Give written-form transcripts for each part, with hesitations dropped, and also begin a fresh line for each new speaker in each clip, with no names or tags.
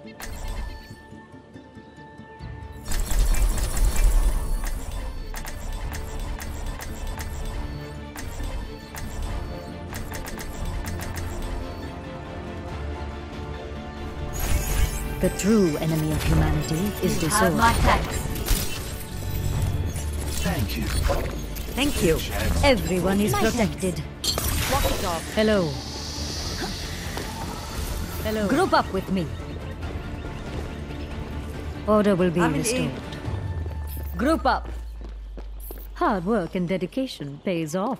The true enemy of humanity is disorder.
My thanks.
Thank you.
Thank you. Everyone is protected.
Walk it off.
Hello. Hello. Group up with me. Order will be restored. Group up. Hard work and dedication pays off.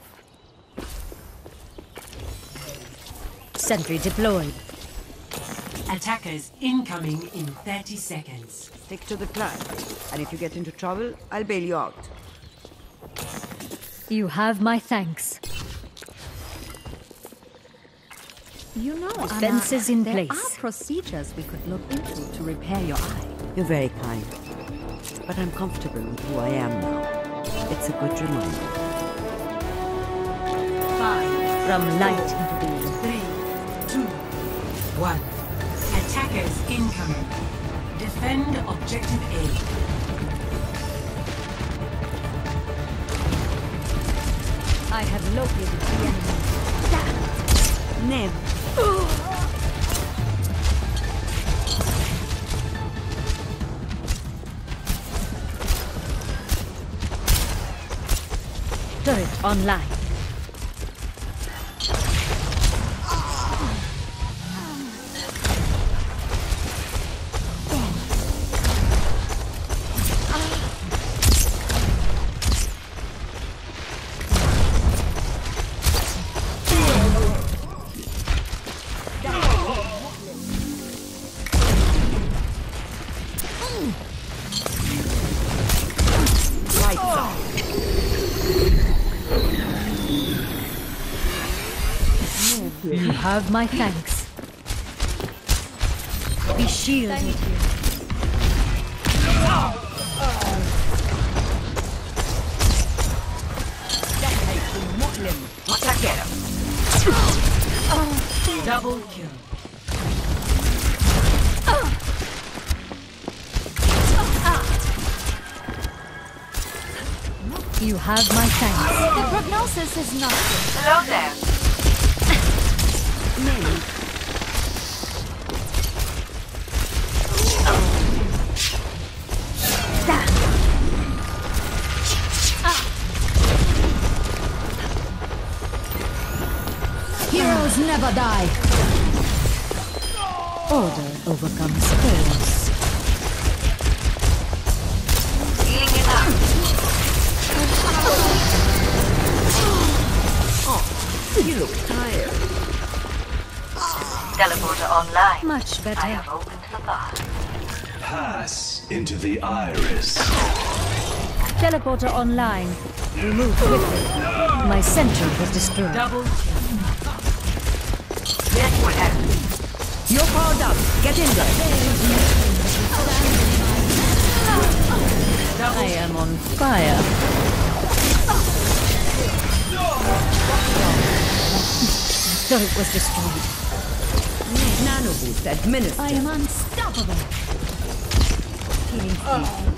Sentry deployed.
Attackers incoming in 30 seconds.
Stick to the plan. And if you get into trouble, I'll bail you out.
You have my thanks.
You know,
Defenses in place.
There are procedures we could look into to repair your eye.
You're very kind. But I'm comfortable with who I am now. It's a good reminder.
5,
From light into being.
3, 2, 1. Attackers incoming. Defend objective A.
I have located the enemy.
Nev.
Turret online. You have my thanks. Be shielded.
Double kill.
You have my thanks.
The prognosis is not good.
Hello there.
Heroes never die. Order overcomes chaos.
Healing it up.
You look tired.
Teleporter online.
Much better.
I have opened the path.
Pass into the iris.
Teleporter online. We move quickly. My sentry was destroyed.
Double kill. That will happen.
You're powered up. Get in there.
I am on fire. Turret was destroyed.
Nano boost administered.
I am unstoppable.
Healing.